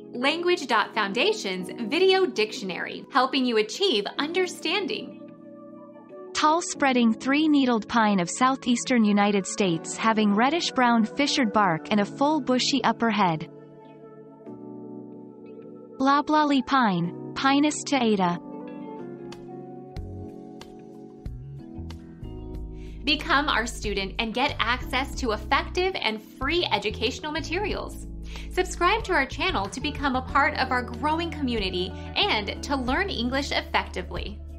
Language.Foundation's Video Dictionary, helping you achieve understanding. Tall spreading three-needled pine of southeastern United States having reddish-brown fissured bark and a full bushy upper head. Loblolly pine, Pinus taata. Become our student and get access to effective and free educational materials. Subscribe to our channel to become a part of our growing community and to learn English effectively.